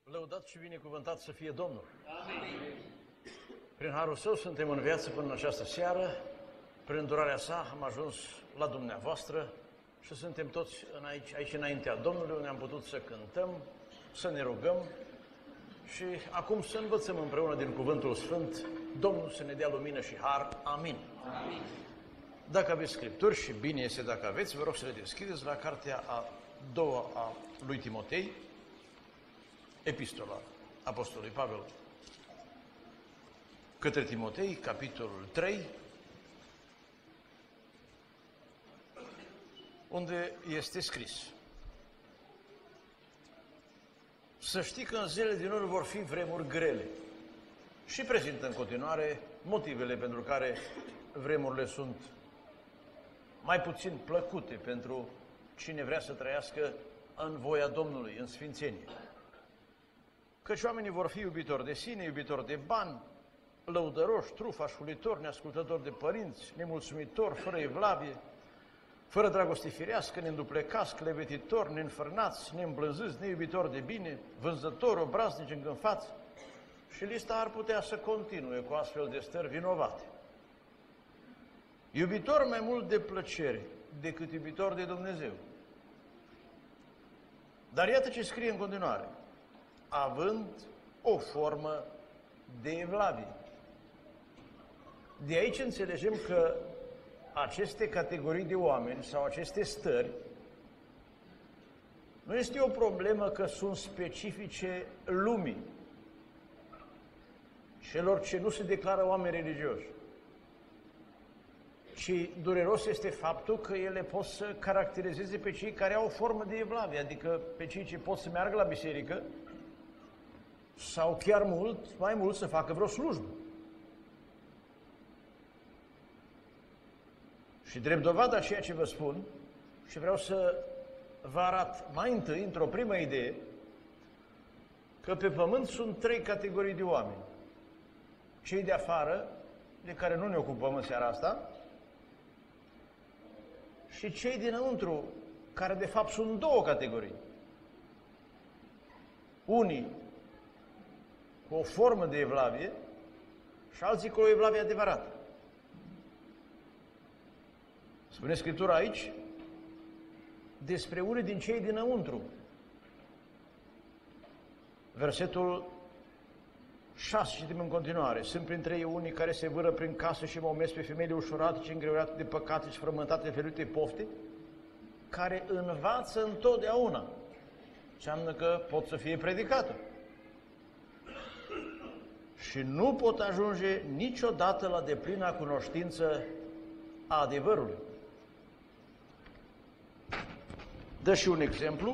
Lăudat și binecuvântat să fie Domnul! Amin. Prin harul Său suntem în viață până în această seară, prin îndurarea Sa am ajuns la dumneavoastră și suntem toți aici înaintea Domnului, unde am putut să cântăm, să ne rugăm și acum să învățăm împreună din Cuvântul Sfânt, Domnul să ne dea lumină și har. Amin. Amin. Dacă aveți Scripturi, și bine este dacă aveți, vă rog să le deschideți la cartea a doua a lui Timotei, Epistola Apostolului Pavel către Timotei, capitolul 3, unde este scris: să știi că în zilele din urmă vor fi vremuri grele. Și prezintă în continuare motivele pentru care vremurile sunt mai puțin plăcute pentru cine vrea să trăiască în voia Domnului, în sfințenie. Căci oamenii vor fi iubitori de sine, iubitori de bani, lăudăroși, trufași, hulitori, neascultători de părinți, nemulțumitori, fără evlavie, fără dragoste firească, neînduplecați, clevetitori, neînfrânați, neîmblânziți, neiubitori de bine, vânzători, obraznici, îngânfați. Și lista ar putea să continue cu astfel de stări vinovate. Iubitori mai mult de plăcere decât iubitori de Dumnezeu. Dar iată ce scrie în continuare: având o formă de evlavie. De aici înțelegem că aceste categorii de oameni sau aceste stări nu este o problemă că sunt specifice lumii, celor ce nu se declară oameni religioși, ci dureros este faptul că ele pot să caracterizeze pe cei care au o formă de evlavie, adică pe cei ce pot să meargă la biserică sau chiar mai mult să facă vreo slujbă. Și drept dovadă a ceea ce vă spun, și vreau să vă arăt mai întâi, într-o primă idee, că pe pământ sunt trei categorii de oameni. Cei de afară, de care nu ne ocupăm în seara asta, și cei dinăuntru, care de fapt sunt două categorii. Unii cu o formă de evlavie și alții cu o evlavie adevărată. Spune Scriptura aici despre unii din cei dinăuntru. Versetul 6, citim în continuare: sunt printre ei unii care se vâră prin casă și măumesc pe femeile ușurate și îngreunate de păcate și frământate de felurite pofte, care învață întotdeauna. Înseamnă că pot să fie predicată. Și nu pot ajunge niciodată la deplina cunoștință a adevărului. Dă și un exemplu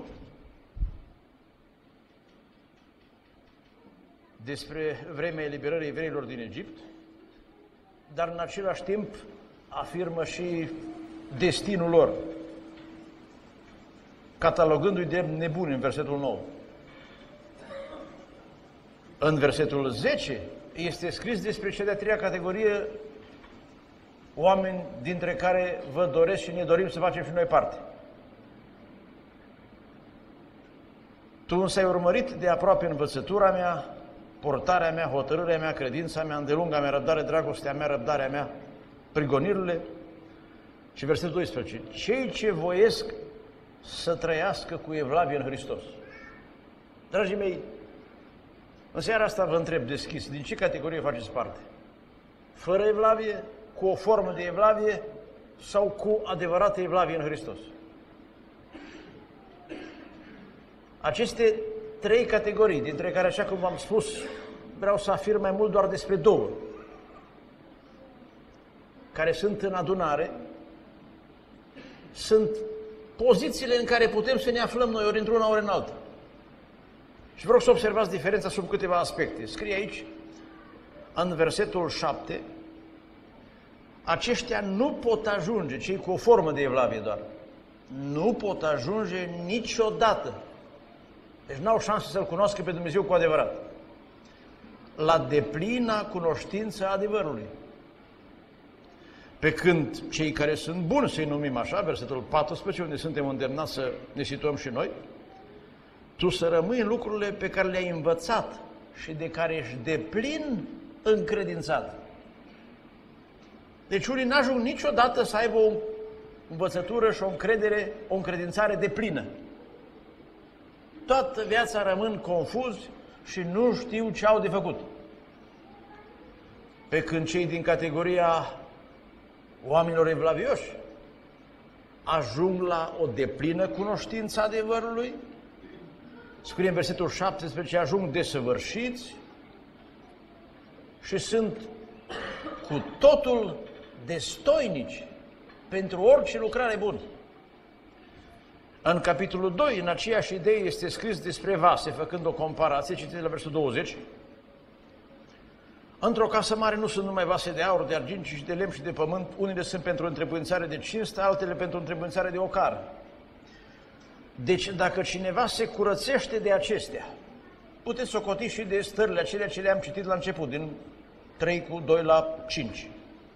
despre vremea eliberării evreilor din Egipt, dar în același timp afirmă și destinul lor, catalogându-i de nebuni în versetul 9. În versetul 10 este scris despre cea de-a treia categorie, oameni dintre care vă doresc și ne dorim să facem și noi parte. Tu însă ai urmărit de aproape învățătura mea, portarea mea, hotărârea mea, credința mea, îndelunga mea răbdare, dragostea mea, răbdarea mea, prigonirile. Și versetul 12. Cei ce voiesc să trăiască cu evlavie în Hristos. Dragii mei, în seara asta vă întreb deschis, din ce categorie faceți parte? Fără evlavie, cu o formă de evlavie sau cu adevărată evlavie în Hristos? Aceste trei categorii, dintre care, așa cum v-am spus, vreau să afirm mai mult doar despre două, care sunt în adunare, sunt pozițiile în care putem să ne aflăm noi, ori într-una, ori în alta. Și vreau să observați diferența sub câteva aspecte. Scrie aici, în versetul 7, aceștia nu pot ajunge, cei cu o formă de evlavie doar, nu pot ajunge niciodată. Deci n-au șanse să-L cunoască pe Dumnezeu cu adevărat. La deplina cunoștință a adevărului. Pe când cei care sunt buni, să-i numim așa, versetul 14, unde suntem îndemnați să ne situăm și noi, tu să rămâi în lucrurile pe care le-ai învățat și de care ești deplin încredințat. Deci unii n-ajung niciodată să aibă o învățătură și o încredințare deplină. Toată viața rămân confuzi și nu știu ce au de făcut. Pe când cei din categoria oamenilor evlavioși ajung la o deplină cunoștință adevărului, scrie în versetul 17, ajung desăvârșiți și sunt cu totul destoinici pentru orice lucrare bună. În capitolul 2, în aceeași idee, este scris despre vase, făcând o comparație, citiți la versetul 20. Într-o casă mare nu sunt numai vase de aur, de argint, ci și de lemn și de pământ. Unele sunt pentru întrebuințare de cinste, altele pentru întrebuințare de ocar. Deci, dacă cineva se curățește de acestea, puteți socoti și de stările acelea ce le-am citit la început, din 3:2-5.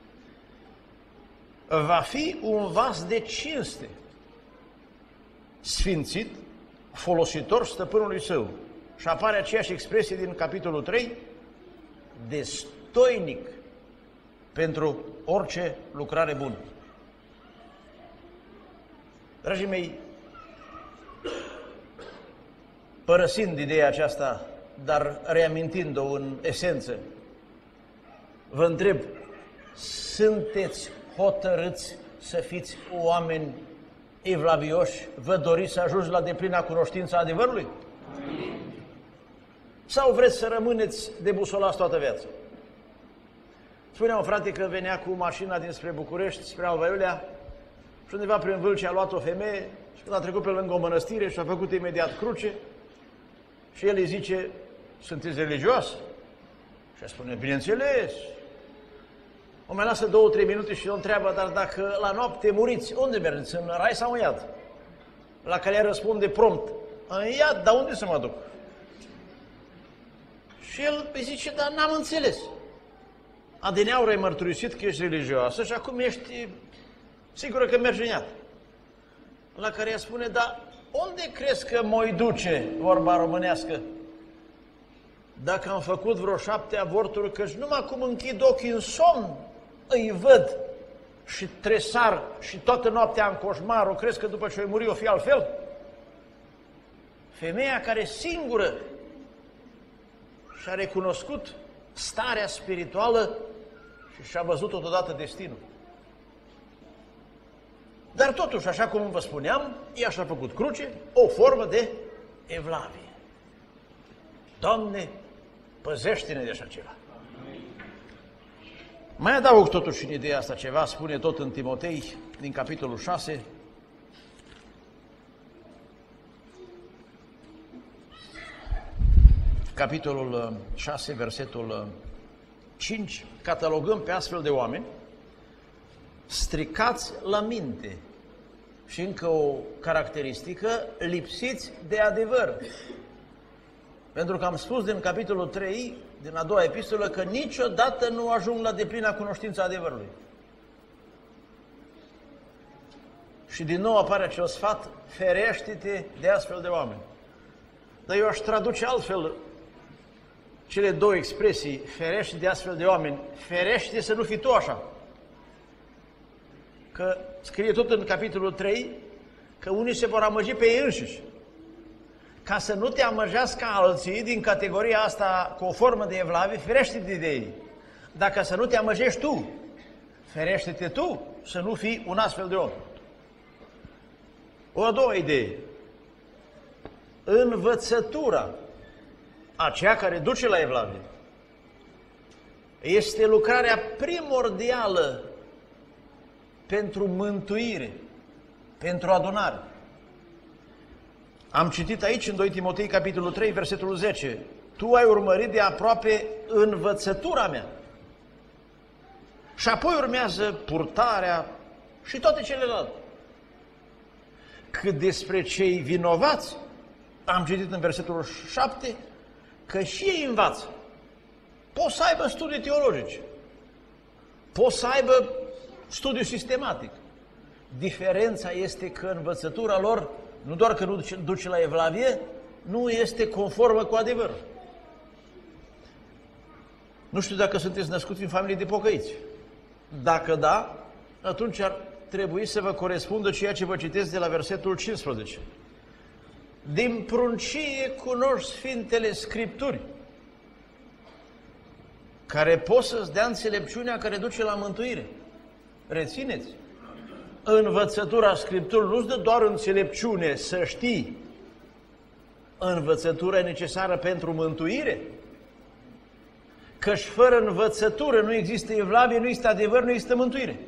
Va fi un vas de cinste, sfințit, folositor stăpânului său. Și apare aceeași expresie din capitolul 3, destoinic pentru orice lucrare bună. Dragii mei, părăsind ideea aceasta, dar reamintind-o în esență, vă întreb, sunteți hotărâți să fiți oameni evlavioși? Vă doriți să ajungeți la deplina cunoștință a adevărului? Amin. Sau vreți să rămâneți debusolați toată viața? Spunea un frate că venea cu mașina dinspre București, spre Alba Iulia, și undeva prin Vâlcea a luat o femeie și când a trecut pe lângă o mănăstire și a făcut imediat cruce și el îi zice, sunteți religioasă? Și ea spune, bineînțeles. O mai lasă 2-3 minute și o întreabă, dar dacă la noapte muriți, unde mergeți? În rai sau în iad? La care ea răspunde prompt, în iad, dar unde să mă duc? Și el îi zice, dar n-am înțeles. Adineauri ai mărturisit că ești religioasă și acum ești sigură că mergi în iad. La care ea spune, dar unde crezi că mă-i duce, vorba românească? Dacă am făcut vreo 7 avorturi, căci numai cum închid ochii în somn, îi văd și tresar și toată noaptea în coșmar, o crezi că după ce o muri o fi altfel? Femeia care singură și-a recunoscut starea spirituală și și-a văzut totodată destinul. Dar totuși, așa cum vă spuneam, ea și-a făcut cruce, o formă de evlavie. Doamne, păzește-ne de așa ceva. Mai adaug totuși în ideea asta ceva, spune tot în Timotei, din capitolul 6, capitolul 6, versetul 5, catalogăm pe astfel de oameni stricați la minte și încă o caracteristică, lipsiți de adevăr. Pentru că am spus din capitolul 3, din a doua epistolă, că niciodată nu ajung la deplina cunoștința adevărului. Și din nou apare acel sfat, ferește-te de astfel de oameni. Dar eu aș traduce altfel cele două expresii, ferește de astfel de oameni, ferește să nu fii tu așa. Că scrie tot în capitolul 3 că unii se vor amăgi pe ei înșiși. Ca să nu te amăjească alții din categoria asta cu o formă de evlavie, ferește-te de ei. Dacă să nu te amăjești tu, ferește-te tu să nu fii un astfel de om. O a doua idee. Învățătura, aceea care duce la evlavie, este lucrarea primordială pentru mântuire, pentru adunare. Am citit aici în 2 Timotei, capitolul 3, versetul 10. Tu ai urmărit de aproape învățătura mea. Și apoi urmează purtarea și toate celelalte. Cât despre cei vinovați, am citit în versetul 7, că și ei învață. Pot să aibă studii teologice, pot să aibă studiu sistematic. Diferența este că învățătura lor nu doar că nu duce la evlavie, nu este conformă cu adevărul. Nu știu dacă sunteți născuți în familie de pocăiți. Dacă da, atunci ar trebui să vă corespundă ceea ce vă citesc de la versetul 15. Din pruncie cunoști Sfintele Scripturi, care pot să-ți dea înțelepciunea care duce la mântuire. Rețineți! Învățătura Scripturii nu-ți dă doar înțelepciune să știi. Învățătura e necesară pentru mântuire. Căci fără învățătură nu există evlavie, nu există adevăr, nu există mântuire.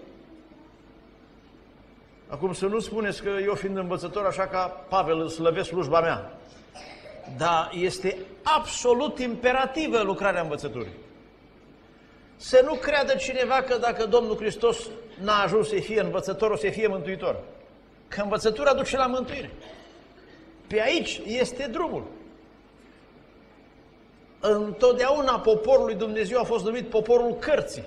Acum să nu spuneți că eu fiind învățător, așa ca Pavel îl slăvesc slujba mea. Dar este absolut imperativă lucrarea învățăturii. Să nu creadă cineva că dacă Domnul Hristos n-a ajuns să fie învățător, o să fie mântuitor. Că învățătura duce la mântuire. Pe aici este drumul. Întotdeauna poporul lui Dumnezeu a fost numit poporul cărții.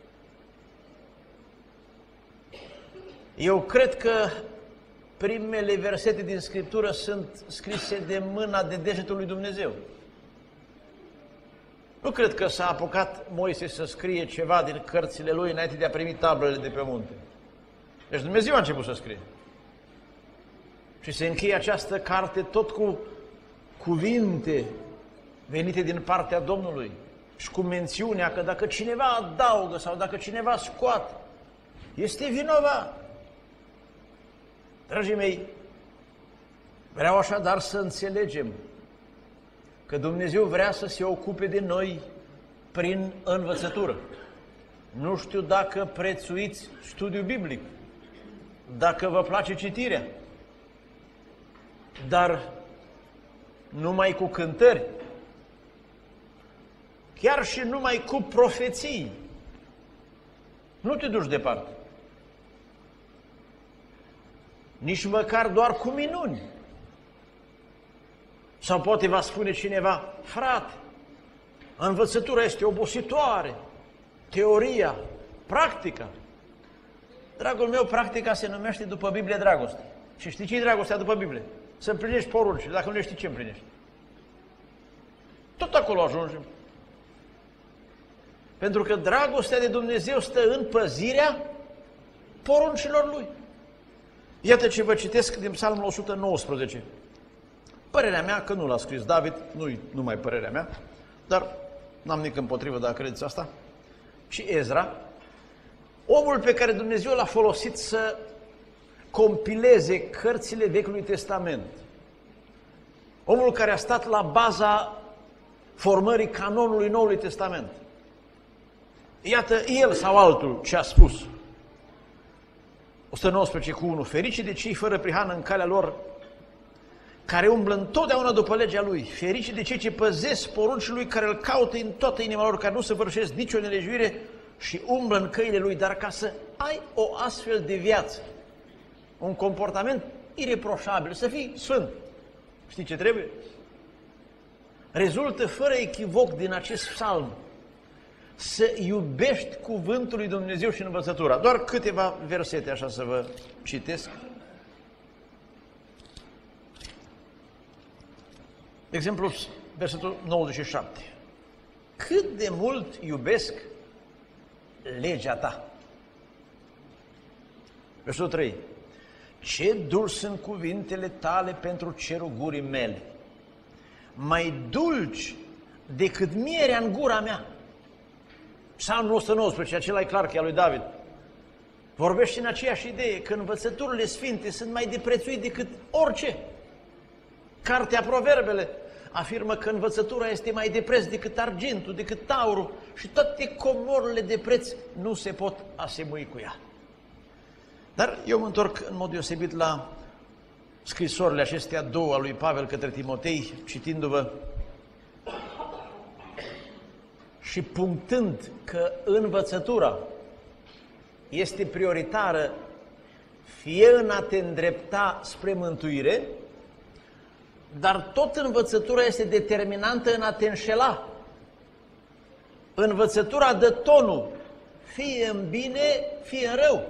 Eu cred că primele versete din Scriptură sunt scrise de mâna, de degetul lui Dumnezeu. Nu cred că s-a apucat Moise să scrie ceva din cărțile lui înainte de a primi tablele de pe munte. Deci Dumnezeu a început să scrie. Și se încheie această carte tot cu cuvinte venite din partea Domnului și cu mențiunea că dacă cineva adaugă sau dacă cineva scoate, este vinovat. Dragii mei, vreau așadar să înțelegem că Dumnezeu vrea să se ocupe de noi prin învățătură. Nu știu dacă prețuiți studiul biblic, dacă vă place citirea, dar numai cu cântări, chiar și numai cu profeții, nu te duci departe. Nici măcar doar cu minuni. Sau poate va spune cineva, frate, învățătura este obositoare, teoria, practica. Dragul meu, practica se numește după Biblie dragoste. Și știi ce e dragostea după Biblie? Să împlinești poruncile, dacă nu le știi, ce împlinești? Tot acolo ajungem. Pentru că dragostea de Dumnezeu stă în păzirea poruncilor Lui. Iată ce vă citesc din Psalmul 119. Părerea mea, că nu l-a scris David, nu-i numai părerea mea, dar n-am nimic împotrivă dacă credeți asta, ci Ezra, omul pe care Dumnezeu l-a folosit să compileze cărțile Vechiului Testament. Omul care a stat la baza formării canonului Noului Testament. Iată el sau altul ce a spus. 119:1. Ferice de cei fără prihană în calea lor, care umblă întotdeauna după legea Lui. Ferice de cei ce păzesc poruncile Lui, care îl caută în toată inima lor, care nu săvârșesc nicio nelegiuire și umblă în căile Lui. Dar ca să ai o astfel de viață, un comportament ireproșabil, să fii sfânt, știi ce trebuie? Rezultă fără echivoc din acest psalm să iubești cuvântul lui Dumnezeu și învățătura. Doar câteva versete așa să vă citesc. De exemplu, versetul 97. Cât de mult iubesc legea ta. Versetul 3. Ce dulci sunt cuvintele tale pentru cerul gurii mele, mai dulci decât mierea în gura mea. Psalmul 119, acela e clar că e al lui David. Vorbește în aceeași idee, că învățăturile sfinte sunt mai de prețuit decât orice. Cartea Proverbele afirmă că învățătura este mai de preț decât argintul, decât taurul și toate comorile de preț nu se pot asemui cu ea. Dar eu mă întorc în mod deosebit la scrisorile acestea două a lui Pavel către Timotei, citindu-vă și punctând că învățătura este prioritară fie în a te îndrepta spre mântuire, dar tot învățătura este determinantă în a te înșela. Învățătura dă tonul, fie în bine, fie în rău.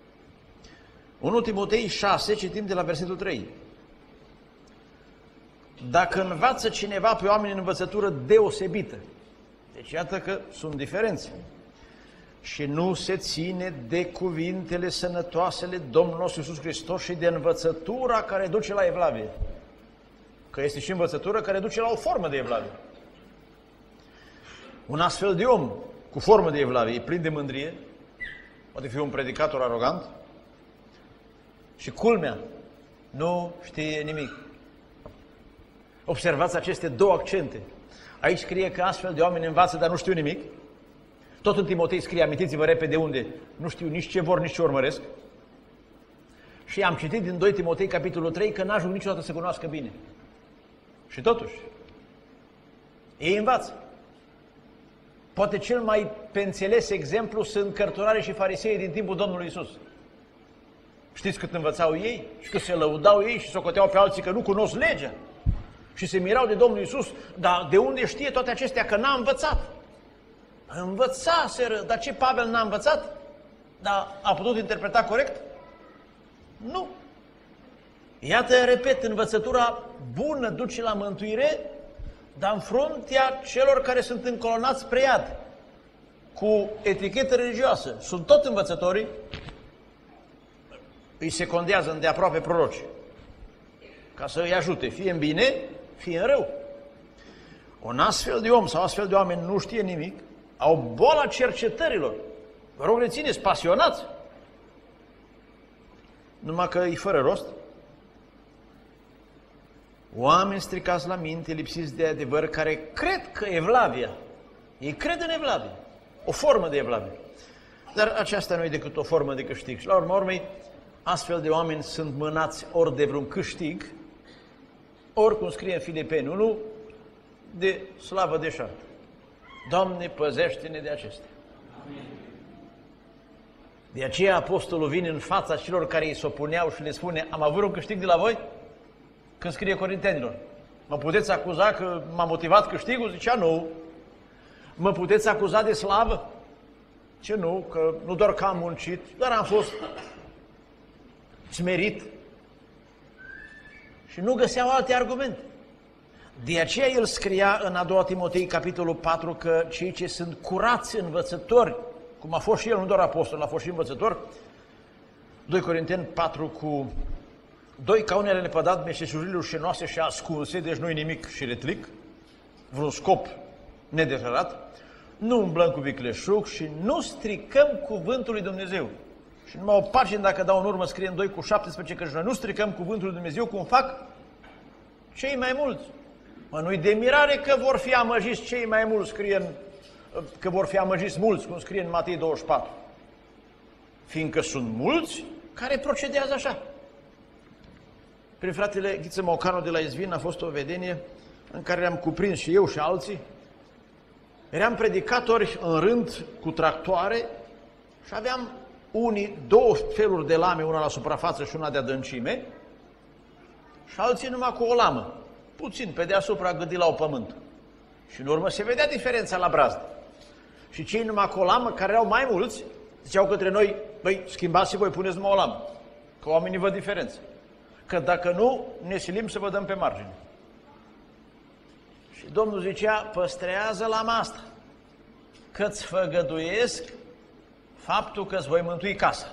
1 Timotei 6, citim de la versetul 3. dacă învață cineva pe oameni în învățătură deosebită, deci iată că sunt diferențe, și nu se ține de cuvintele sănătoasele Domnul nostru Iisus Hristos și de învățătura care duce la evlavie, că este și învățătură care duce la o formă de evlavie. Un astfel de om cu formă de evlavie e plin de mândrie, poate fi un predicator arogant și culmea, nu știe nimic. Observați aceste două accente. Aici scrie că astfel de oameni învață, dar nu știu nimic. Tot în Timotei scrie, amintiți-vă repede unde, nu știu nici ce vor, nici ce urmăresc. Și am citit din 2 Timotei, capitolul 3, că n-ajung niciodată să cunoască bine. Și totuși, ei învață. Poate cel mai pe înțeles exemplu sunt cărturarii și farisei din timpul Domnului Iisus. Știți cât învățau ei? Și cât se lăudau ei și socoteau pe alții că nu cunosc legea. Și se mirau de Domnul Iisus. Dar de unde știe toate acestea? Că n-a învățat. Învățaseră. Dar ce, Pavel n-a învățat? Dar a putut interpreta corect? Nu. Iată, repet, învățătura bună duce la mântuire, dar în fruntea celor care sunt încolonați spre iad, cu etichetă religioasă. Sunt tot învățătorii, îi secundează îndeaproape proroci, ca să îi ajute, fie în bine, fie în rău. Un astfel de om sau astfel de oameni nu știe nimic, au boala cercetărilor. Vă rog, rețineți, pasionați. Numai că e fără rost. Oameni stricați la minte, lipsiți de adevăr, care cred că evlavia, ei cred în evlavie, o formă de evlavie. Dar aceasta nu e decât o formă de câștig. Și la urma urmei, astfel de oameni sunt mânați ori de vreun câștig, ori, cum scrie în Filipeni 1, de slavă deșartă. Doamne, păzește-ne de acestea. Amin. De aceea apostolul vine în fața celor care îi se opuneau și le spune, am avut un câștig de la voi? Când scrie Corintenilor, mă puteți acuza că m-a motivat câștigul? Zicea, nu. Mă puteți acuza de slavă? Ce nu, că nu doar că am muncit, dar am fost smerit. Și nu găseau alte argumente. De aceea el scria în a doua Timotei, capitolul 4, că cei ce sunt curați învățători, cum a fost și el, nu doar apostol, a fost și învățător, 2 Corinteni 4 cu 2, ca unele lepădat meșteșurile rușinoase și ascunse, deci nu-i nimic și retlic, vreun scop nedeclarat, nu umblăm cu vicleșug și nu stricăm cuvântul lui Dumnezeu. Și numai o pagină, dacă dau în urmă, scrie în 2 cu 17, că noi nu stricăm cuvântul lui Dumnezeu cum fac cei mai mulți. Mă, nu-i de mirare că vor fi amăjiți cei mai mulți, că vor fi amăjiți mulți, cum scrie în Matei 24. Fiindcă sunt mulți care procedează așa. Prin fratele Ghiță Mocanu de la Izvin a fost o vedenie în care le-am cuprins și eu și alții. Eram predicatori în rând cu tractoare și aveam unii două feluri de lame, una la suprafață și una de adâncime, și alții numai cu o lamă, puțin pe deasupra gândit la o pământ. Și în urmă se vedea diferența la brazdă. Și cei numai cu o lamă, care erau mai mulți, ziceau către noi, băi, schimbați și voi, puneți numai o lamă, că oamenii văd diferență. Că dacă nu, ne silim să vă dăm pe margine. Și Domnul zicea, păstrează lama asta, că-ți făgăduiesc faptul că îți voi mântui casa.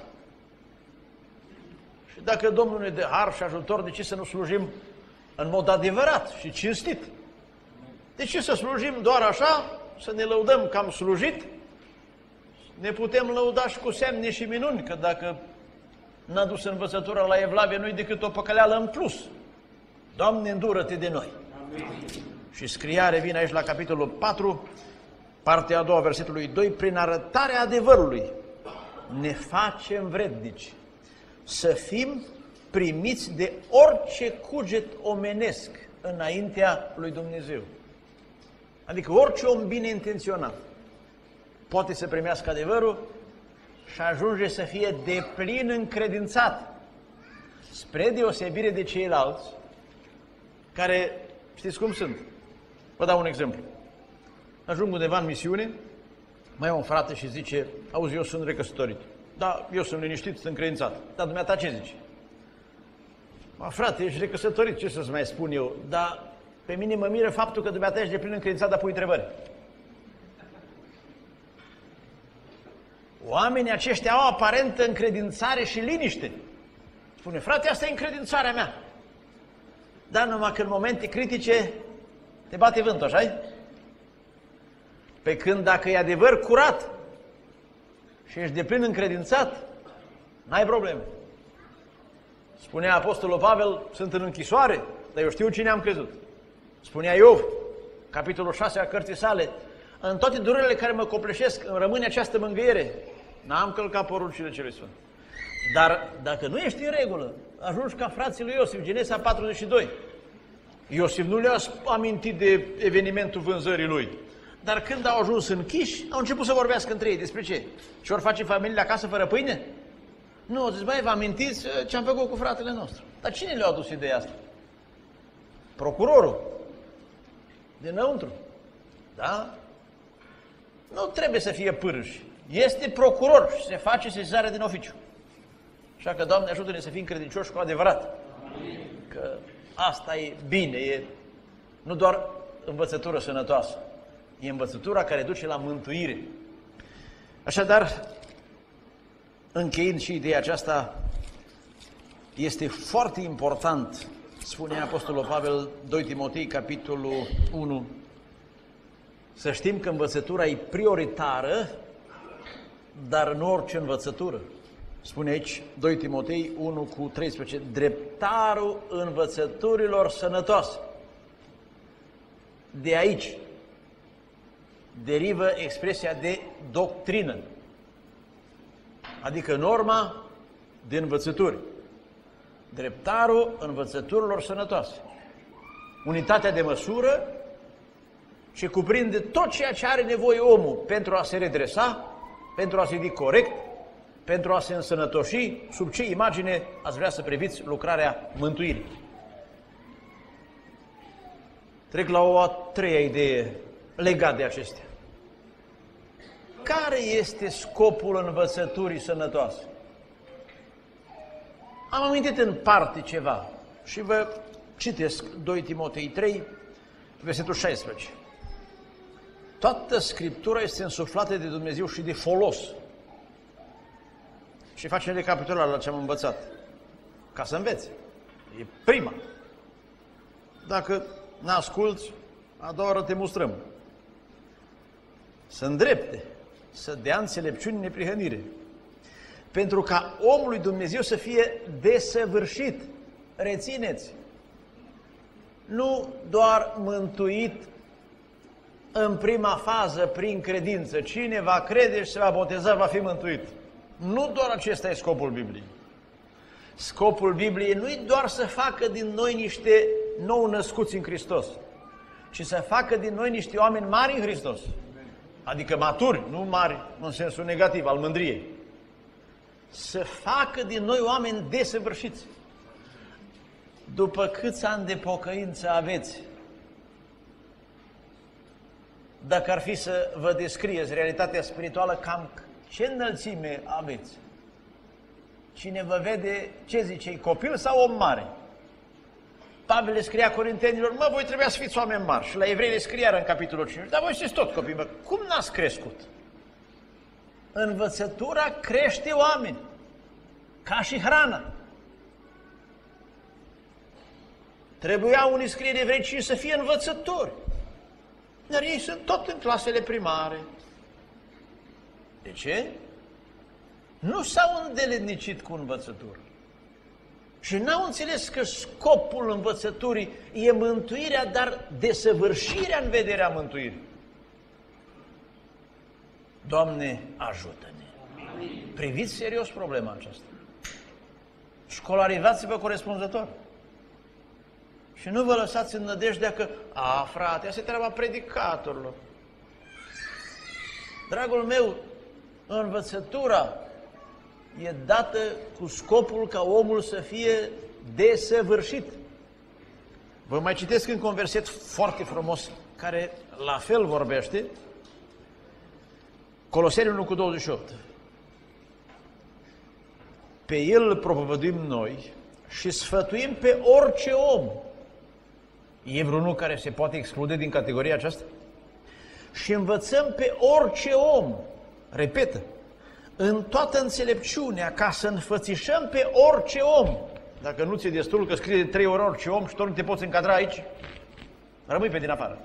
Și dacă Domnul ne dă har și ajutor, de ce să nu slujim în mod adevărat și cinstit? De ce să slujim doar așa, să ne lăudăm că am slujit? Ne putem lăuda și cu semne și minuni, că dacă n-a dus învățătura la evlavie, nu-i decât o păcăleală în plus. Doamne, îndură-te de noi. Amin. Și scria, revine aici la capitolul 4, partea a doua, versetului 2, prin arătarea adevărului ne facem vrednici să fim primiți de orice cuget omenesc înaintea lui Dumnezeu. Adică orice om bine intenționat poate să primească adevărul și ajunge să fie deplin încredințat, spre deosebire de ceilalți care, știți cum sunt? Vă dau un exemplu. Ajung undeva în misiune, mai e un frate și zice, auzi, eu sunt recăsătorit. Da, eu sunt liniștit, sunt încredințat. Dar dumneata ce zice? Frate, ești recăsătorit, ce să-ți mai spun eu? Dar Pe mine mă miră faptul că dumneata ești de plin încredințat, dar pui întrebări. Oamenii aceștia au aparentă încredințare și liniște. Spune, frate, asta e încredințarea mea. Dar numai că în momente critice te bate vântul, așa-i? Pe când dacă e adevăr curat și ești de plin încredințat, n-ai probleme. Spunea Apostolul Pavel, sunt în închisoare, dar eu știu cine am crezut. Spunea Iov, capitolul 6 a cărții sale, în toate durerile care mă copleșesc, îmi rămâne această mângâiere. N-am călcat poruncile Celui Sfânt. Dar dacă nu ești în regulă, ajungi ca frații lui Iosif, Genesa 42. Iosif nu le-a amintit de evenimentul vânzării lui. Dar când au ajuns închiși, au început să vorbească între ei. Despre ce? Ce ori face familiile acasă fără pâine? Nu, zic, băi, vă amintiți ce am făcut cu fratele nostru. Dar cine le-a adus ideea asta? Procurorul. Dinăuntru. Da? Nu trebuie să fie pârâși. Este procuror și se face sesizare din oficiu. Așa că, Doamne, ajută-ne să fim credincioși cu adevărat. Că asta e bine, e nu doar învățătură sănătoasă, e învățătura care duce la mântuire. Așadar, încheind și ideea aceasta, este foarte important, spune Apostolul Pavel, 2 Timotei, capitolul 1, să știm că învățătura e prioritară, dar nu orice învățătură. Spune aici 2 Timotei 1:13, dreptarul învățăturilor sănătoase. De aici derivă expresia de doctrină, adică norma de învățături. Dreptarul învățăturilor sănătoase. Unitatea de măsură ce cuprinde tot ceea ce are nevoie omul pentru a se redresa, pentru a se ridica corect, pentru a se însănătoși, sub ce imagine ați vrea să priviți lucrarea mântuirii. Trec la o a treia idee legată de acestea. Care este scopul învățăturii sănătoase? Am amintit în parte ceva și vă citesc 2 Timotei 3, versetul 16. Toată Scriptura este însuflată de Dumnezeu și de folos. Și facem recapitularea la ce am învățat. Ca să înveți. E prima. Dacă n-asculți, a doua oară te mustrăm. Să îndrepte, să dea înțelepciune neprihănire. Pentru ca omul lui Dumnezeu să fie desăvârșit. Rețineți. Nu doar mântuit în prima fază prin credință. Cine va crede și se va boteza va fi mântuit. Nu doar acesta e scopul Bibliei. Scopul Bibliei nu e doar să facă din noi niște nou născuți în Hristos, ci să facă din noi niște oameni mari în Hristos. Adică maturi, nu mari în sensul negativ al mândriei. Să facă din noi oameni desăvârșiți. După câți ani de pocăință aveți? Dacă ar fi să vă descrieți realitatea spirituală, cam ce înălțime aveți? Cine vă vede, ce zice, copil sau om mare? Pavel le scria Corintenilor, mă, voi trebuia să fiți oameni mari. Și la Evrei le scria în capitolul 5, dar voi sunteți tot copii, mă. Cum n-ați crescut? Învățătura crește oameni, ca și hrana. Trebuia unii scrie de Evrei 5 să fie învățători. Dar ei sunt tot în clasele primare. De ce? Nu s-au îndeletnicit cu învățătură. Și n-au înțeles că scopul învățăturii e mântuirea, dar desăvârșirea în vederea mântuirii. Doamne, ajută-ne! Priviți serios problema aceasta. Școlarizați-vă corespunzător. Și nu vă lăsați în nădejdea că, frate, asta e treaba predicatorilor. Dragul meu, învățătura e dată cu scopul ca omul să fie desăvârșit. Vă mai citesc încă un verset foarte frumos, care la fel vorbește. Coloseni 1:28. Pe el îl propovăduim noi și sfătuim pe orice om E vreunul care se poate exclude din categoria aceasta? Și învățăm pe orice om, repetă, în toată înțelepciunea, ca să înfățișăm pe orice om. Dacă nu ți-e destul că scrie de 3 ori orice om și tot nu te poți încadra aici, rămâi pe din afară.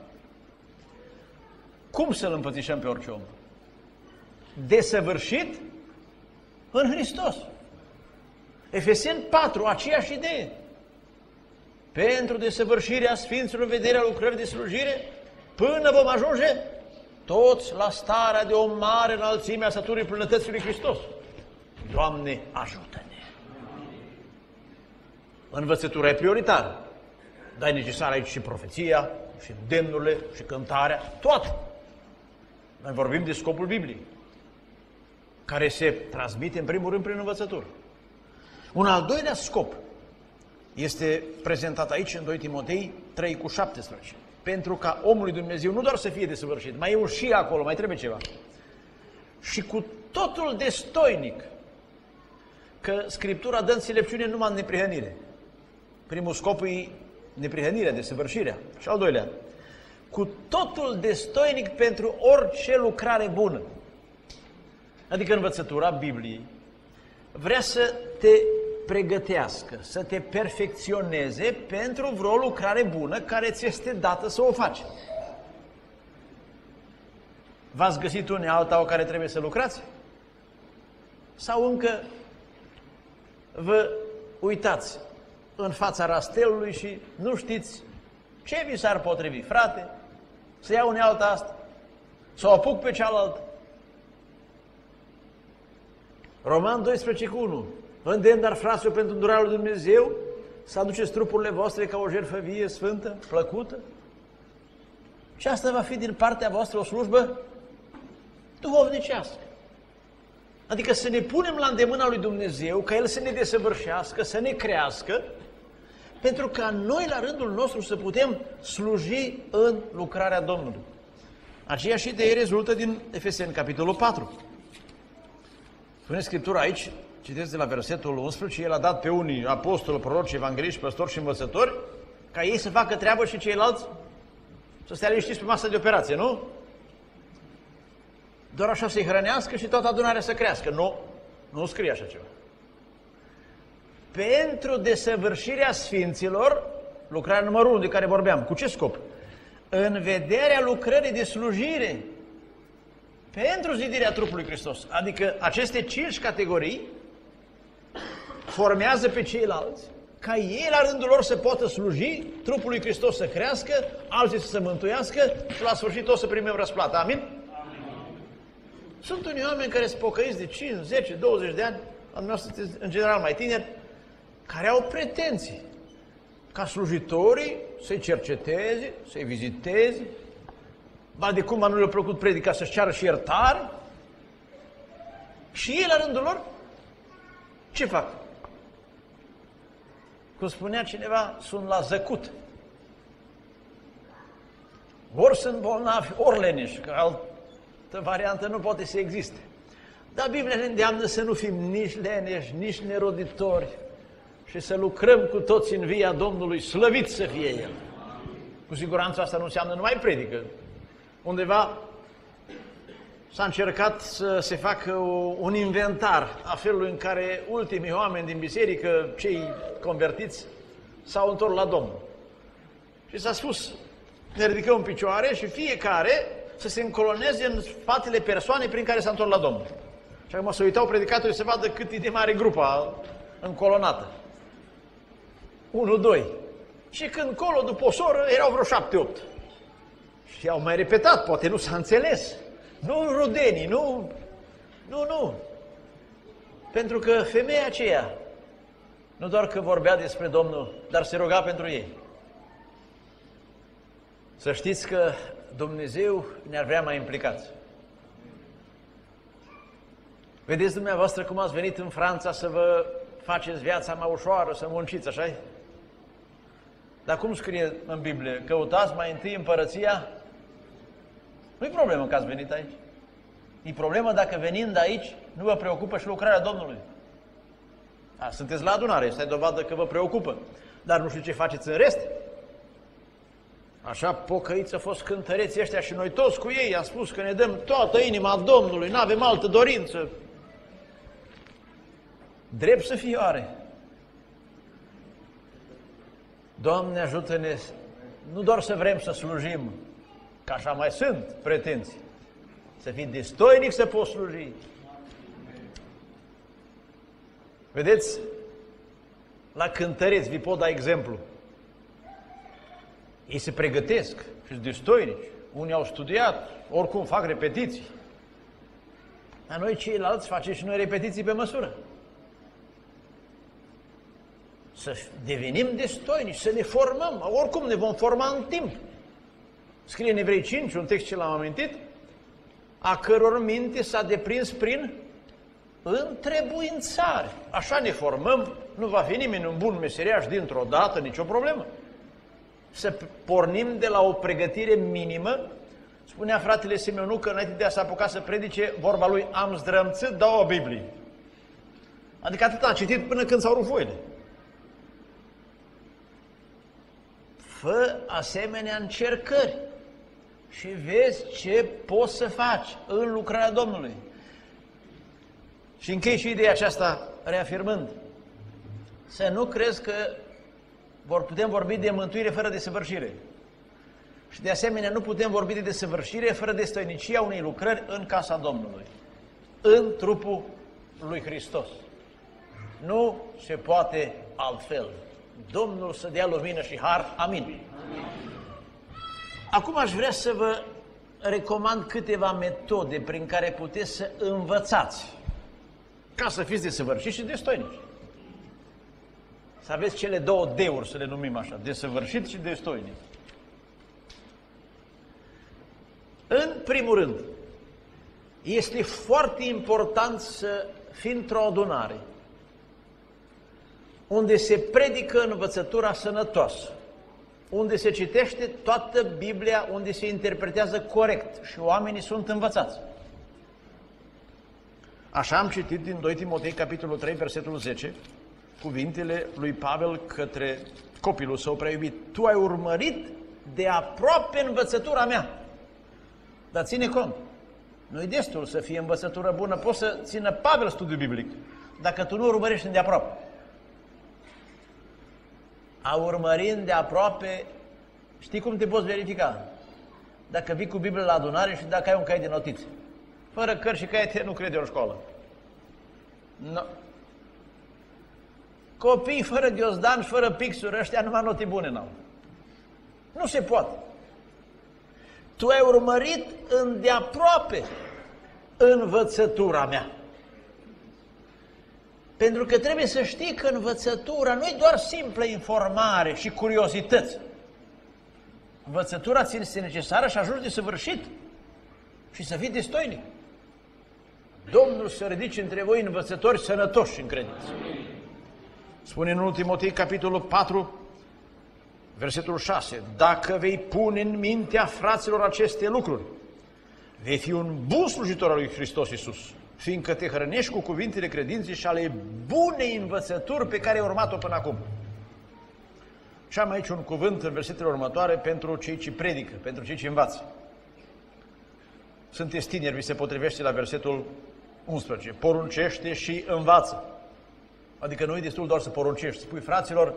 Cum să-L înfățișăm pe orice om? Desăvârșit în Hristos. Efeseni 4, aceeași idee. Pentru desăvârșirea Sfinților în vederea lucrării de slujire, până vom ajunge toți la starea de o mare înălțime a săturii plinătății lui Hristos. Doamne, ajută-ne! Învățătura e prioritară, dar e necesară aici și profeția, și îndemnurile, și cântarea, toate. Noi vorbim de scopul Bibliei, care se transmite în primul rând prin învățătură. Un al doilea scop este prezentat aici în 2 Timotei 3:17. Pentru ca omul lui Dumnezeu nu doar să fie desăvârșit, mai e un și acolo, mai trebuie ceva. Și cu totul destoinic, că Scriptura dă înțelepciune numai în neprihănire. Primul scop e neprihănirea, desăvârșirea. Și al doilea, cu totul destoinic pentru orice lucrare bună. Adică învățătura Bibliei vrea să te pregătească, să te perfecționeze pentru vreo lucrare bună care ți este dată să o faci. V-ați găsit unealta o care trebuie să lucrați? Sau încă vă uitați în fața rastelului și nu știți ce vi s-ar potrivi? Frate, să iau unealta asta, să o apuc pe cealaltă. Roman 12:1. Îndemn, dar fraților, pentru îndurarea lui Dumnezeu, să aduceți trupurile voastre ca o jertfă vie, sfântă, plăcută. Și asta va fi din partea voastră o slujbă duhovnicească. Adică să ne punem la îndemâna lui Dumnezeu, ca El să ne desăvârșească, să ne crească, pentru ca noi, la rândul nostru, să putem sluji în lucrarea Domnului. Aceeași idee rezultă din Efeseni, capitolul 4. Spune Scriptura aici, citesc de la versetul 11, El a dat pe unii apostoli, proroci, evangeliști, păstori și învățători, ca ei să facă treabă și ceilalți să stea liniștiți pe masă de operație, nu? Doar așa să-i hrănească și toată adunarea să crească. Nu scrie așa ceva. Pentru desăvârșirea Sfinților, lucrarea numărul 1 de care vorbeam, cu ce scop? În vederea lucrării de slujire, pentru zidirea trupului Hristos. Adică aceste 5 categorii formează pe ceilalți, ca ei la rândul lor să poată sluji, trupul lui Hristos să crească, alții să se mântuiască și la sfârșit tot să primim răsplată. Amin? Sunt unii oameni care sunt pocăiți de 5, 10, 20 de ani, în general mai tineri, care au pretenții ca slujitorii să-i cerceteze, să-i viziteze, ba de cum nu le-a plăcut predica să-și ceară și iertare. Și ei, la rândul lor, ce fac? Cum spunea cineva, sunt la zăcut. Ori sunt bolnavi, ori leneși, că altă variantă nu poate să existe. Dar Biblia ne îndeamnă să nu fim nici leneși, nici neroditori și să lucrăm cu toți în via Domnului, slăvit să fie El. Cu siguranță asta nu înseamnă numai predică. Undeva s-a încercat să se facă un inventar a felului în care ultimii oameni din biserică, cei convertiți, s-au întors la Domnul. Și s-a spus, ne ridicăm în picioare și fiecare să se încoloneze în spatele persoanei prin care s-a întors la Domnul. Și acum să uitau predicatorii să vadă cât e de mare grupa încolonată. 1-2. Și când colo, după o soră, erau vreo 7-8. Și au mai repetat, poate nu s-a înțeles. Nu rudenii, nu. Pentru că femeia aceea nu doar că vorbea despre Domnul, dar se ruga pentru ei. Să știți că Dumnezeu ne-ar vrea mai implicați. Vedeți dumneavoastră cum ați venit în Franța să vă faceți viața mai ușoară, să munciți, așa-i? Dar cum scrie în Biblie? Căutați mai întâi împărăția? Nu-i problemă că ați venit aici. E problemă dacă venind aici nu vă preocupă și lucrarea Domnului. Sunteți la adunare, este dovadă că vă preocupă. Dar nu știu ce faceți în rest. Așa pocăiți a fost cântăreții ăștia și noi toți cu ei am spus că ne dăm toată inima Domnului, n-avem altă dorință. Drept să fie oare. Doamne, ajută-ne nu doar să vrem să slujim, că așa mai sunt pretenții, să fii destoinic să poți sluji. Vedeți, la cântăreți vi pot da exemplu. Ei se pregătesc și sunt destoinici. Unii au studiat, oricum fac repetiții. Dar noi ceilalți facem și noi repetiții pe măsură. Să devenim destoinici, să ne formăm. Oricum ne vom forma în timp. Scrie în Evrei 5, un text ce l-am amintit, a căror minte s-a deprins prin întrebuințare. Așa ne formăm, nu va fi nimeni un bun meseriaș dintr-o dată, nicio problemă. Să pornim de la o pregătire minimă. Spunea fratele Simeonu că înainte de a se apuca să predice, vorba lui, am zdrămțit, dau o Biblie. Adică atât a citit până când s-au rupt foile. Fă asemenea încercări și vezi ce poți să faci în lucrarea Domnului. Și închei și ideea aceasta reafirmând. Să nu crezi că putem vorbi de mântuire fără desăvârșire. Și de asemenea nu putem vorbi de desăvârșire fără destoinicia unei lucrări în casa Domnului, în trupul lui Hristos. Nu se poate altfel. Domnul să dea lumină și har. Amin. Acum aș vrea să vă recomand câteva metode prin care puteți să învățați ca să fiți desăvârșiți și destoinici. Să aveți cele două D-uri, să le numim așa, desăvârșit și destoinic. În primul rând, este foarte important să fii într-o adunare unde se predică învățătura sănătoasă, unde se citește toată Biblia, unde se interpretează corect și oamenii sunt învățați. Așa am citit din 2 Timotei, capitolul 3, versetul 10, cuvintele lui Pavel către copilul său prea iubit. Tu ai urmărit de aproape învățătura mea. Dar ține cont, nu-i destul să fie învățătură bună, poți să țină Pavel studiu biblic, dacă tu nu urmărești îndeaproape. A urmări îndeaproape, știi cum te poți verifica? Dacă vii cu Biblia la adunare și dacă ai un cai de notițe. Fără cărți și caiete nu crede o școală. No. Copii fără ghiozdan și fără pixuri, ăștia numai note bune n-au. Nu se poate. Tu ai urmărit îndeaproape învățătura mea. Pentru că trebuie să știi că învățătura nu e doar simplă informare și curiozități. Învățătura ți este necesară și ajungi de săvârșit și să fii destoinic. Domnul să ridice între voi învățători sănătoși în credință. Spune în 1 Timotei, capitolul 4, versetul 6, dacă vei pune în mintea fraților aceste lucruri, vei fi un bun slujitor al lui Hristos Iisus, fiindcă te hrănești cu cuvintele credinței și ale bunei învățături pe care ai urmat-o până acum. Și am aici un cuvânt în versetele următoare pentru cei ce predică, pentru cei ce învață. Sunteți tineri, vi se potrivește la versetul 11. Poruncește și învață. Adică nu e destul doar să poruncești. Spui, fraților,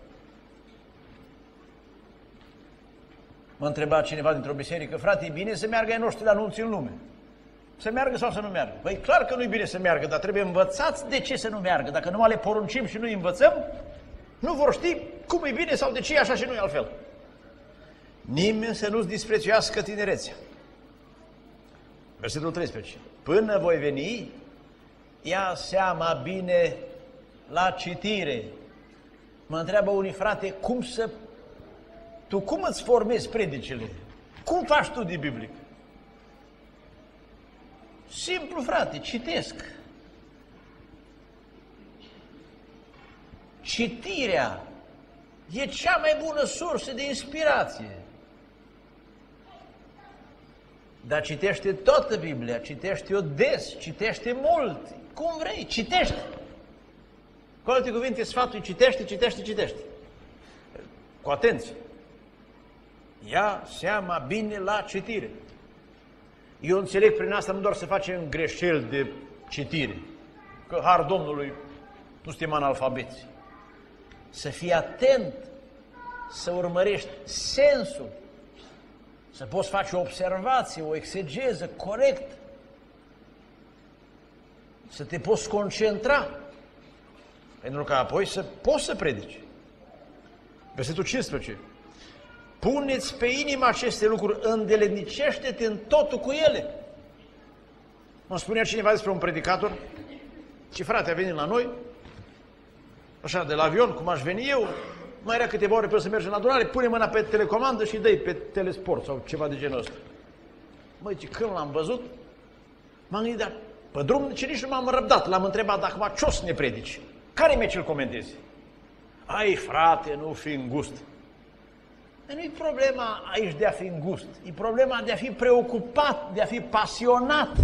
mă întreba cineva dintr-o biserică, frate, e bine să meargă ai noștri la anunți în lume? Să meargă sau să nu meargă? Păi clar că nu e bine să meargă, dar trebuie învățați de ce să nu meargă. Dacă numai le poruncim și nu îi învățăm, nu vor ști cum e bine sau de ce e așa și nu e altfel. Nimeni să nu-ți disprețuiască tinerețea. Versetul 13. Până voi veni, ia seama bine la citire. Mă întreabă unii, frate, tu cum îți formezi predicile? Cum faci studii biblic? Simplu, frate, citesc. Citirea e cea mai bună sursă de inspirație. Dar citește toată Biblia, citește-o des, citește mult, cum vrei, citește. Cu alte cuvinte, sfatul citește. Cu atenție. ia seama bine la citire. Eu înțeleg prin asta nu doar să facem greșeli de citire, că har Domnului nu suntem analfabeți. Să fii atent, să urmărești sensul, să poți face o observație, o exegeză corect, să te poți concentra, pentru că apoi să poți să predici. Versetul 15. Puneți pe inimă aceste lucruri, îndeletnicește-te în totul cu ele. Mă spunea cineva despre un predicator, ce frate a venit la noi, așa de la avion, cum aș veni eu, mai era câteva ore pe să mergem la adunare, pune mâna pe telecomandă și dă-i pe telesport sau ceva de genul ăsta. Măi, când l-am văzut, m-am gândit, dar pe drum ce nici nu m-am răbdat, l-am întrebat dacă ce o să ne predici? Care mi-e ce-l comentezi? Ai, frate, nu fi îngust. Nu-i problema aici de a fi îngust, e problema de a fi preocupat, de a fi pasionat.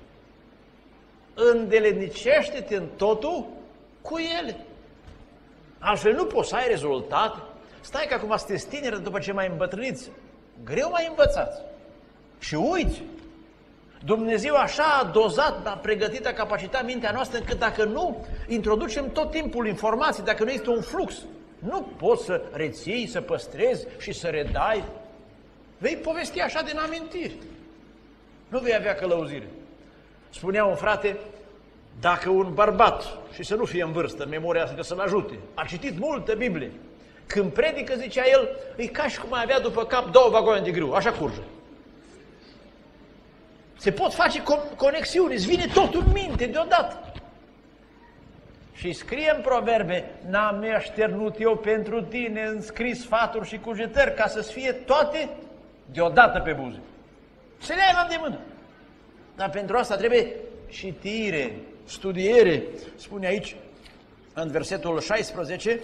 Îndeletnicește-te în totul cu ele. Altfel nu poți să ai rezultate. Stai că acum sunteți tineri, după ce mai îmbătrâniți, greu mai învățați. Și uiți, Dumnezeu așa a dozat, a pregătit, a capacitat mintea noastră, încât dacă nu introducem tot timpul informații, dacă nu este un flux, nu poți să reții, să păstrezi și să redai. Vei povesti așa din amintiri. Nu vei avea călăuzire. Spunea un frate, dacă un bărbat, și să nu fie în vârstă, în memoria asta, că să-l ajute, a citit multă Biblie, când predică, zicea el, e ca și cum mai avea după cap 2 vagoane de grâu, așa curge. Se pot face conexiuni, îți vine totul în minte deodată. Și scrie în Proverbe, n-am așternut eu pentru tine în scris sfaturi și cugetări, ca să-ți fie toate deodată pe buze. Să le ai la îndemână. Dar pentru asta trebuie citire, studiere. Spune aici, în versetul 16,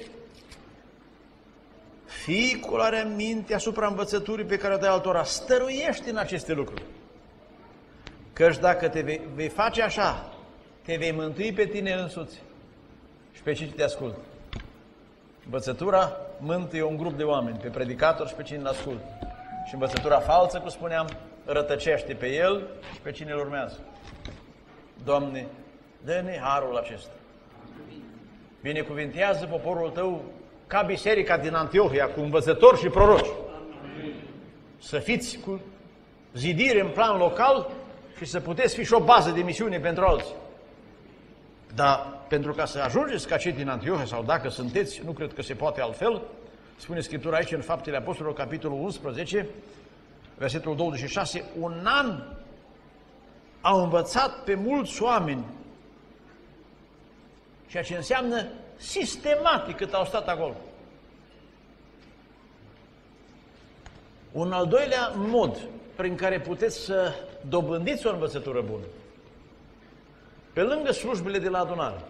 fii cu luarea minte asupra învățăturii pe care o dai altora, stăruiește în aceste lucruri. Căci dacă te vei face așa, te vei mântui pe tine însuți și pe cine te ascultă. Învățătura mântuie un grup de oameni, pe predicator și pe cine îl ascultă. Și învățătura falsă, cum spuneam, rătăcește pe el și pe cine îl urmează. Doamne, dă-ne harul acesta. Binecuvintează poporul Tău ca biserica din Antiohia, cu învățători și proroci. Să fiți cu zidire în plan local și să puteți fi și o bază de misiune pentru alții. Dar pentru ca să ajungeți ca cei din Antiohia, sau dacă sunteți, nu cred că se poate altfel, spune Scriptura aici în Faptele Apostolilor, capitolul 11, versetul 26, un an au învățat pe mulți oameni, ceea ce înseamnă sistematic cât au stat acolo. Un al doilea mod prin care puteți să dobândiți o învățătură bună, pe lângă slujbele de la adunare,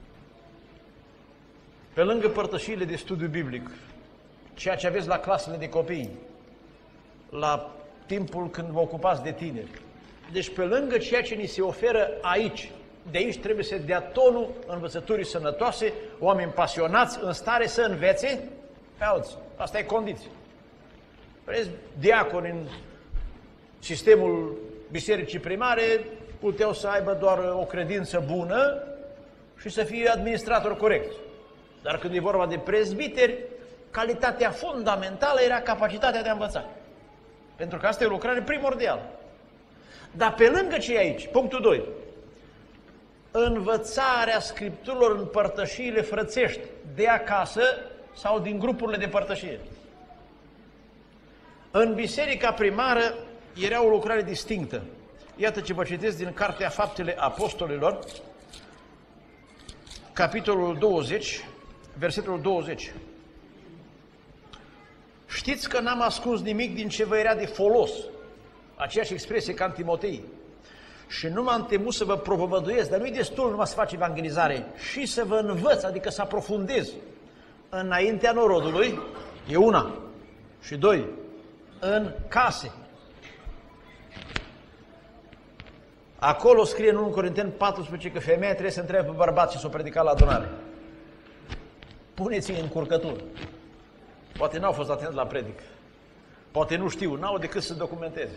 pe lângă părtășiile de studiu biblic, ceea ce aveți la clasele de copii, la timpul când vă ocupați de tineri. Deci pe lângă ceea ce ni se oferă aici, de aici trebuie să dea tonul învățăturii sănătoase, oameni pasionați, în stare să învețe pe alții. Asta e condiție. Vezi, diaconi în sistemul bisericii primare puteau să aibă doar o credință bună și să fie administrator corect. Dar când e vorba de prezbiteri, calitatea fundamentală era capacitatea de a învăța. Pentru că asta e o lucrare primordială. Dar pe lângă ce e aici, punctul 2, învățarea Scripturilor în părtășiile frățești, de acasă sau din grupurile de părtășie. În biserica primară era o lucrare distinctă. Iată ce vă citesc din Cartea Faptele Apostolilor, capitolul 20, versetul 20. Știți că n-am ascuns nimic din ce vă era de folos, aceeași expresie ca în Timotei, și nu m-am temut să vă propovăduiesc, dar nu-i destul numai să faci evangelizare, și să vă învăț, adică să aprofundez înaintea norodului, e una, și 2, în case. Acolo scrie în 1 Corinteni 14 că femeia trebuie să întrebe pe bărbat și să o predica la adunare. Puneți-i în curcătură. Poate n-au fost atenți la predică. Poate nu știu, n-au decât să documenteze.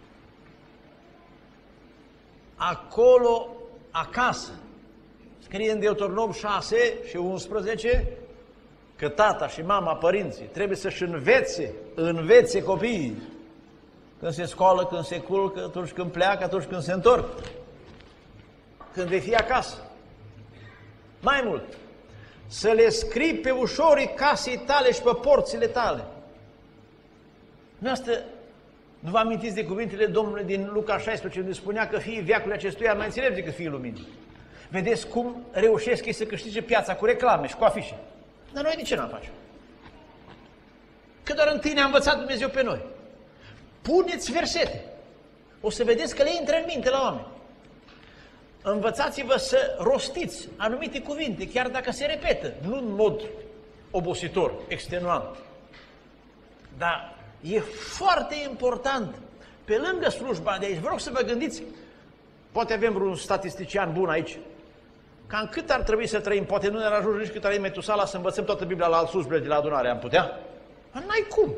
Acolo, acasă, scrie în Deuteronom 6 și 11 că tata și mama, părinții, trebuie să-și învețe copiii. Când se scoală, când se culcă, atunci când pleacă, atunci când se întorc. Când vei fi acasă. Mai mult, să le scrii pe ușorii casei tale și pe porțile tale. Nu vă amintiți de cuvintele Domnului din Luca 16, unde spunea că fiii veacului acestuia mai înțelepți decât fiii luminii. Vedeți cum reușesc ei să câștige piața cu reclame și cu afișe. Dar noi de ce n-am face? Că doar întâi ne-a învățat Dumnezeu pe noi. Puneți versete. O să vedeți că le intră în minte la oameni. Învățați-vă să rostiți anumite cuvinte, chiar dacă se repetă, nu în mod obositor, extenuant. Dar e foarte important, pe lângă slujba de aici, vă rog să vă gândiți, poate avem vreun statistician bun aici, cam cât ar trebui să trăim, poate nu ne-ar ajunge nici cât ar Metusala să învățăm toată Biblia la alt slujbele de la adunare, am putea? N-ai cum.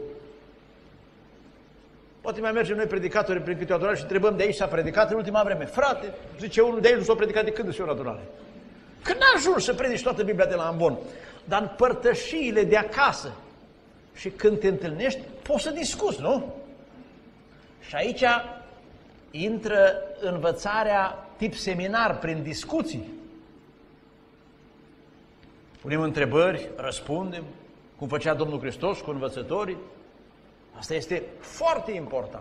Poate mai mergem noi predicatori prin câte o adunare și întrebăm de aici s-a predicat în ultima vreme. Frate, zice unul de aici nu s-a predicat de când de o adunare. Că n-ajungi să predici toată Biblia de la ambon, dar în părtășiile de acasă și când te întâlnești, poți să discuți, nu? Și aici intră învățarea tip seminar prin discuții. Punem întrebări, răspundem, cum făcea Domnul Hristos cu învățătorii. Asta este foarte important.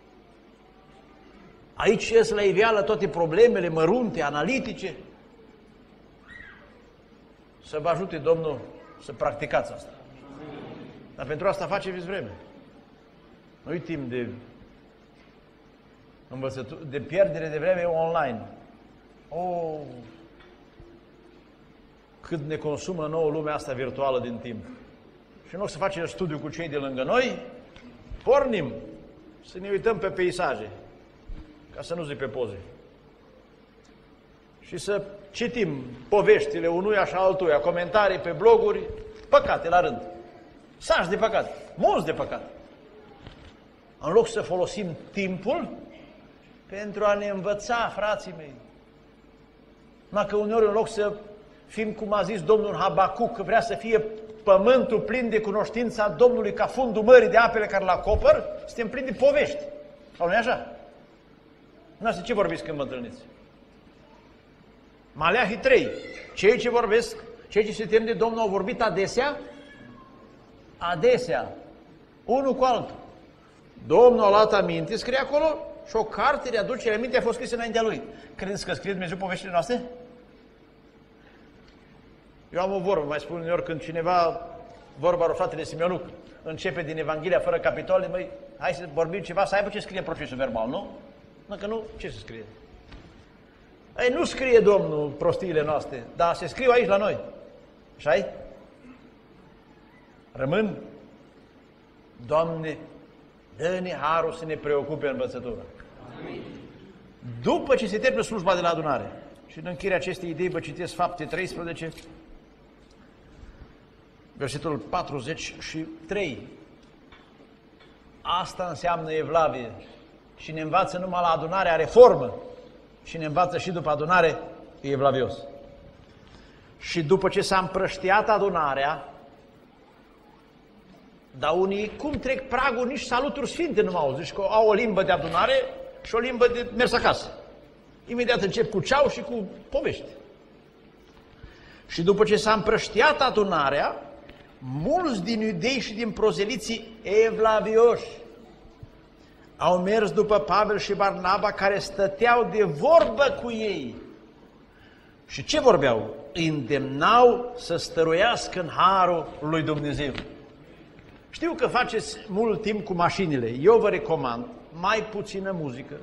Aici ies la iveală toate problemele mărunte, analitice. Să vă ajute Domnul să practicați asta. Dar pentru asta faceți vreme. Nu-i timp de pierdere de vreme online. Oh, cât ne consumă nouă lumea asta virtuală din timp. Și în loc să facem studiu cu cei de lângă noi, pornim să ne uităm pe peisaje, ca să nu zic pe poze. Și să citim poveștile unuia și altuia, comentarii pe bloguri, păcate la rând. Saci de păcate, mulți de păcate. În loc să folosim timpul pentru a ne învăța, frații mei. Numai că uneori în loc să fim, cum a zis domnul Habacuc, că vrea să fie pământul plin de cunoștința Domnului ca fundul mării de apele care l-acopăr, suntem plini de povești. Sau nu-i așa? Nu ce vorbiți când vă întâlniți? Maleahi 3. Cei ce vorbesc, cei ce se tem de Domnul au vorbit adesea? Adesea. Unul cu altul. Domnul a luat aminte, scrie acolo, și o carte de aducere aminte a fost scrisă înaintea lui. Credeți că scrie Dumnezeu poveștile noastre? Eu am o vorbă, mai spun uneori când cineva, vorba lui fratele Simeonuc, începe din Evanghelia fără capitole, măi, hai să vorbim ceva, să aibă ce scrie procesul verbal, nu? Dacă nu, ce să scrie? Ei, nu scrie Domnul prostiile noastre, dar se scriu aici la noi. Așa-i? Rămân? Doamne, dă-ne harul să ne preocupe învățătura. Amin. După ce se termină slujba de la adunare, și în încheierea acestei idei vă citesc Fapte 13, versetul 43. Asta înseamnă evlavie. Și ne învață numai la adunarea reformă. Și ne învață și după adunare evlavios. Și după ce s-a împrăștiat adunarea, dar unii cum trec pragul, nici saluturi sfinte nu au. Zici că au o limbă de adunare și o limbă de mers acasă. Imediat încep cu ceau și cu povești. Și după ce s-a împrăștiat adunarea, mulți din iudei și din prozeliții evlavioși au mers după Pavel și Barnaba, care stăteau de vorbă cu ei. Și ce vorbeau? Îi îndemnau să stăruiască în harul lui Dumnezeu. Știu că faceți mult timp cu mașinile. Eu vă recomand mai puțină muzică,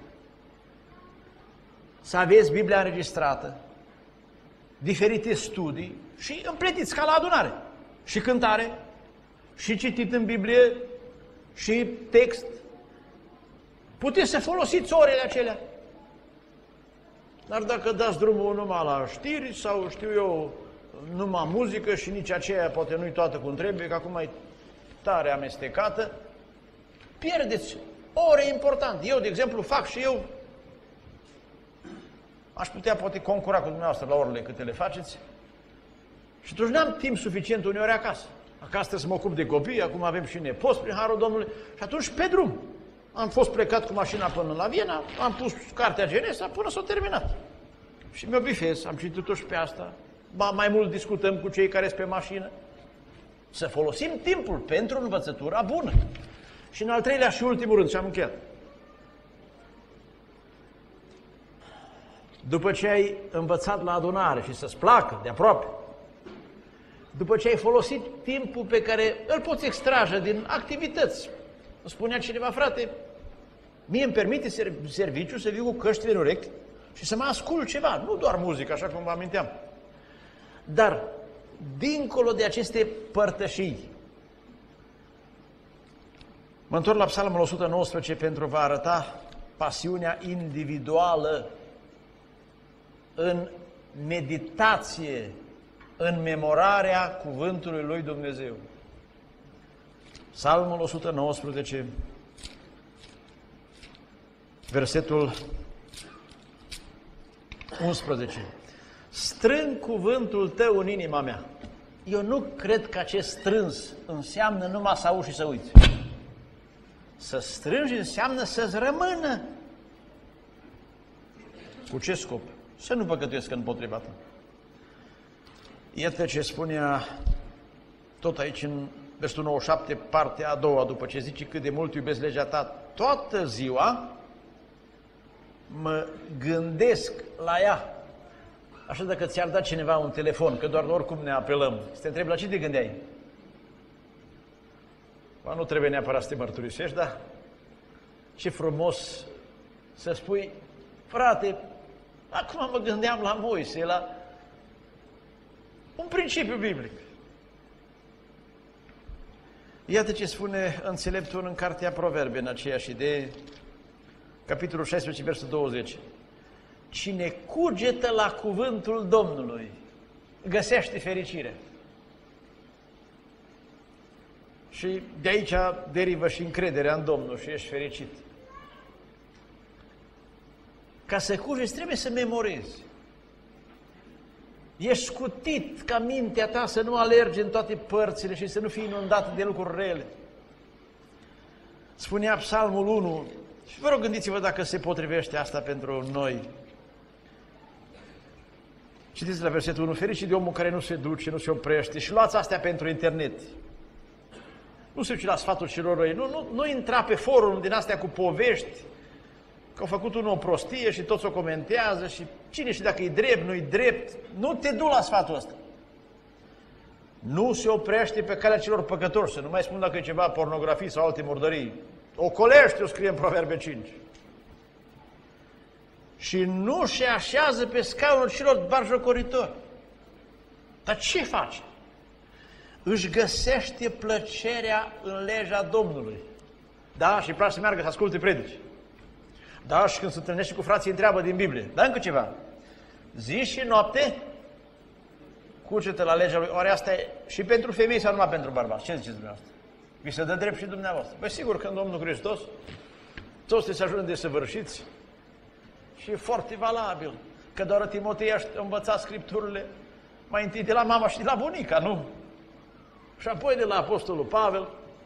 să aveți Biblia înregistrată, diferite studii și împletiți ca la adunare. Și cântare, și citit în Biblie, și text. Puteți să folosiți orele acelea. Dar dacă dați drumul numai la știri sau știu eu, numai muzică și nici aceea poate nu-i toată cum trebuie, că acum e tare amestecată, Pierdeți ore importante. Eu, de exemplu, fac și eu. Aș putea poate concura cu dumneavoastră la orele câte le faceți. Și atunci n-am timp suficient uneori acasă. Acasă trebuie să mă ocup de copii, acum avem și nepoți prin harul Domnului. Și atunci pe drum. Am fost plecat cu mașina până la Viena, am pus cartea Genesa până s-a terminat. Și mi-o bifez, am citit-o și pe asta. Mai mult discutăm cu cei care sunt pe mașină. Să folosim timpul pentru învățătura bună. Și în al treilea și ultimul rând, și am încheiat. După ce ai învățat la adunare și să-ți placă de aproape, după ce ai folosit timpul pe care îl poți extrage din activități, îmi spunea cineva, frate, mie îmi permite serviciu să viu cu căștile în urechi și să mă ascult ceva, nu doar muzică, așa cum vă aminteam. Dar, dincolo de aceste părtășii, mă întorc la Psalmul 119 pentru a vă arăta pasiunea individuală în meditație, în memorarea cuvântului lui Dumnezeu. Psalmul 119, versetul 11. Strâng cuvântul tău în inima mea. Eu nu cred că acest strâns înseamnă numai să auzi și să uiți. Să strângi înseamnă să-ți rămână. Cu ce scop? Să nu păcătuiesc împotriva ta. Iată ce spunea tot aici în versetul 97, partea a doua, după ce zice cât de mult iubesc legea ta, toată ziua mă gândesc la ea. Așa dacă ți-ar da cineva un telefon, că doar oricum ne apelăm, să te întrebi la ce te gândeai? Ba, nu trebuie neapărat să te mărturisești, dar ce frumos să spui, frate, acum mă gândeam la Moise, la un principiu biblic. Iată ce spune înțeleptul în Cartea Proverbe, în aceeași idee, capitolul 16, versul 20. Cine cugetă la cuvântul Domnului, găsește fericire. Și de aici derivă și încrederea în Domnul și ești fericit. Ca să cugeți, trebuie să memorezi. Ești scutit ca mintea ta să nu alerge în toate părțile și să nu fii inundată de lucruri rele. Spunea Psalmul 1, și vă rog gândiți-vă dacă se potrivește asta pentru noi. Citiți la versetul 1, fericit de omul care nu se duce, nu se oprește și luați astea pentru internet. Nu se duce la sfatul celor răi, nu intra pe forum din astea cu povești, că au făcut unul o prostie și toți o comentează și cine știe dacă e drept, nu e drept. Nu te du la sfatul ăsta. Nu se oprește pe calea celor păcătoși, să nu mai spun dacă e ceva pornografii sau alte murdării. Ocolește-o, scrie în Proverbe 5. Și nu se așează pe scaunul celor batjocoritori. Dar ce face? Își găsește plăcerea în legea Domnului. Da, și place să meargă să asculte predici. Da, și când se întâlnește cu frații, întreabă din Biblie. Dar încă ceva. Zi și noapte, cugetă la legea lui. Oare asta e și pentru femei sau numai pentru bărbați? Ce ziceți dumneavoastră? Vi se dă drept și dumneavoastră. Păi sigur că în Domnul Hristos toți se ajung desăvârșiți și e foarte valabil. Că doar Timotei a învățat Scripturile mai întâi de la mama și de la bunica, nu? Și apoi de la Apostolul Pavel.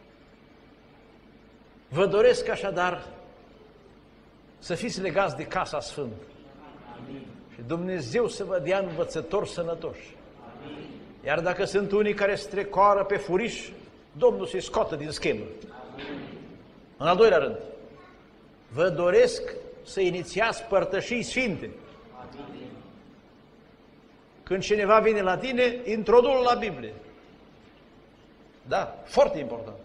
Vă doresc așadar să fiți legați de Casa Sfântă. Amin. Și Dumnezeu să vă dea învățători sănătoși. Amin. Iar dacă sunt unii care strecoară pe furiș, Domnul să-i scoată din schemă. Amin. În al doilea rând, vă doresc să inițiați părtășii sfinte. Amin. Când cineva vine la tine, introdu-l la Biblie. Da, foarte important.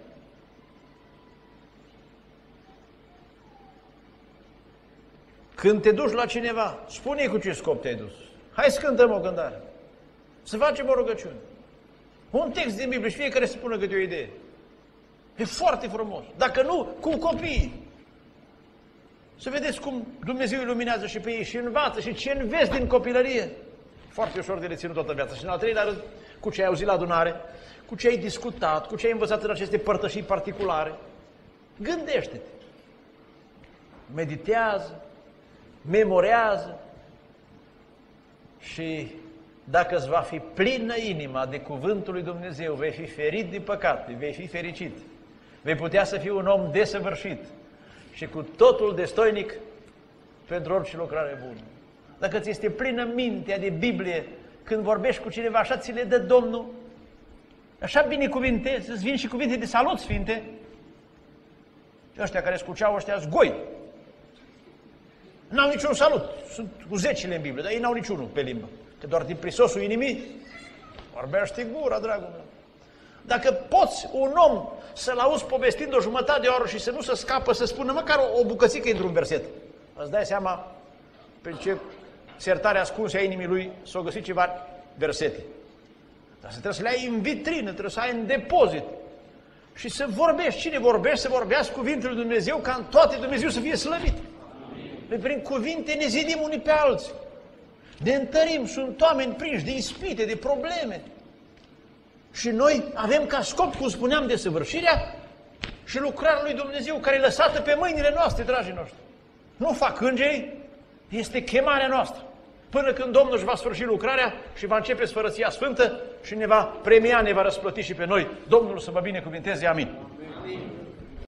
Când te duci la cineva, spune-i cu ce scop te-ai dus. Hai să cântăm o cântare. Să facem o rugăciune. Un text din Biblie și fiecare să spună câte o idee. E foarte frumos. Dacă nu, cu copiii. Să vedeți cum Dumnezeu iluminează și pe ei și învață și ce înveți din copilărie. Foarte ușor de reținut toată viața. Și în al treilea rând, cu ce ai auzit la adunare, cu ce ai discutat, cu ce ai învățat în aceste părtășii particulare. Gândește-te. Meditează, memorează și dacă îți va fi plină inima de cuvântul lui Dumnezeu, vei fi ferit de păcate, vei fi fericit, vei putea să fii un om desăvârșit și cu totul destoinic pentru orice lucrare bună. Dacă ți este plină mintea de Biblie, când vorbești cu cineva, așa ți le dă Domnul, așa binecuvintezi, îți vin și cuvinte de salut sfinte. Și ăștia care scuceau, ăștia zgoi. N-au niciun salut. Sunt cu zecile în Biblie, dar ei n-au niciunul pe limbă. Că doar din prisosul inimii vorbește gura, dragul meu. Dacă poți un om să-l auzi povestind o jumătate de oră și să nu se scapă, să spună măcar o bucățică într-un verset, îți dai seama prin ce sertare ascunsă a inimii lui s-au găsit ceva versete. Dar trebuie să le ai în vitrină, trebuie să ai în depozit. Și să vorbești. Cine vorbește, să vorbească cuvintele lui Dumnezeu, ca în toate Dumnezeu să fie slăvit. Noi prin cuvinte ne zidim unii pe alții. Ne întărim, sunt oameni prinși de ispite, de probleme. Și noi avem ca scop, cum spuneam, desăvârșirea și lucrarea lui Dumnezeu, care e lăsată pe mâinile noastre, dragii noștri. Nu fac îngerii, este chemarea noastră. Până când Domnul își va sfârși lucrarea și va începe Sfărăția Sfântă și ne va premia, ne va răsplăti și pe noi. Domnul să vă binecuvinteze, amin.